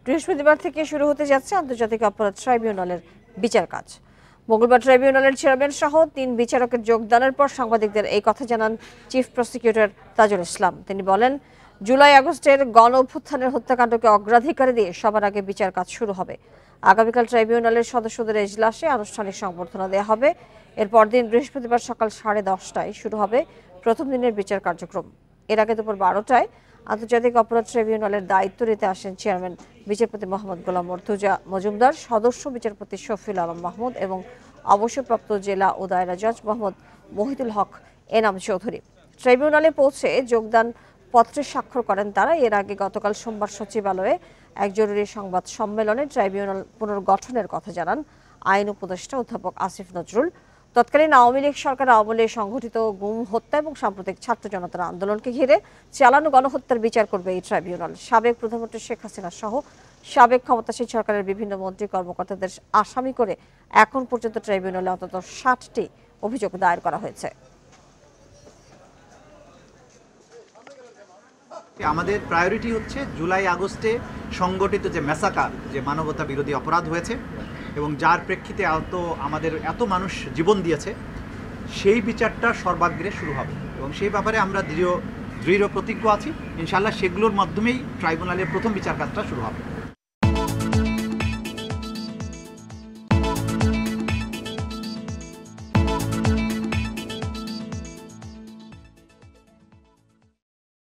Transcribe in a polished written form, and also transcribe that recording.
বৃহস্পতিবার থেকে শুরু হতে যাচ্ছে আন্তর্জাতিক অপরাধ ট্রাইব্যুনালের বিচার কাজ। মঙ্গলবার ট্রাইব্যুনালের চেয়ারম্যান সহ 3 বিচারকের যোগদানের পর সাংবাদিকদের এই কথা জানান চিফ প্রসিকিউটর তাজুল ইসলাম। তিনি বলেন, জুলাই আগস্টের গণ অভ্যুত্থানের হত্যাকাণ্ডকে অগ্রাধিকার দিয়ে সবার আগে বিচার কাজ শুরু হবে। আগামীকাল ট্রাইব্যুনালের সদস্যদের এজলাসে আনুষ্ঠানিক সংবর্ধনা দেওয়া হবে। এরপর দিন বৃহস্পতিবার সকাল 10:30টায় শুরু হবে প্রথম দিনের বিচার কার্যক্রম। এর আগে দুপুর 12টায় আন্তর্জাতিক অপরাধ ট্রাইব্যুনালের দায়িত্ব নিতে আসেন চেয়ারম্যান বিচারপতি মোহাম্মদ গোলাম মর্তুজা মজুমদার, সদস্য বিচারপতি শফিউল আলম মাহমুদ এবং অবসরপ্রাপ্ত জেলা ও দায়রা জজ মোহাম্মদ মহিদুল হক এনাম চৌধুরী। ট্রাইব্যুনালে পৌঁছে যোগদান পত্রে স্বাক্ষর করেন তারা। এর আগে গতকাল সোমবার সচিবালয়ে এক জরুরি সংবাদ সম্মেলনে ট্রাইব্যুনাল পুনর্গঠনের কথা জানান আইন উপদেষ্টা অধ্যাপক আসিফ নজরুল। তৎকালীন আওয়ামী লীগ সরকার আমলে সংঘটিত গুম হত্যা এবং সাম্প্রতিক ছাত্র জনতার আন্দোলনকে ঘিরে চালানো গণহত্যার বিচার করবে এই ট্রাইব্যুনাল। সাবেক প্রধানমন্ত্রী শেখ হাসিনা সহ সাবেক ক্ষমতাসীন সরকারের বিভিন্ন মন্ত্রী কর্মকর্তাদের আসামি করে এখন পর্যন্ত ট্রাইব্যুনালে অন্তত 60টি অভিযোগ দায়ের করা হয়েছে। আমাদের প্রায়োরিটি হচ্ছে জুলাই আগস্টে সংগঠিত যে ম্যাসাকার, যে মানবতা বিরোধী অপরাধ হয়েছে এবং যার প্রেক্ষিতে আমাদের এত মানুষ জীবন দিয়েছে, সেই বিচারটা সর্বাগ্রে শুরু হবে এবং সেই ব্যাপারে আমরা দৃঢ় প্রতিজ্ঞ আছি। ইনশাআল্লাহ সেগুলোর মাধ্যমেই ট্রাইব্যুনালের প্রথম বিচার কাজটা শুরু হবে।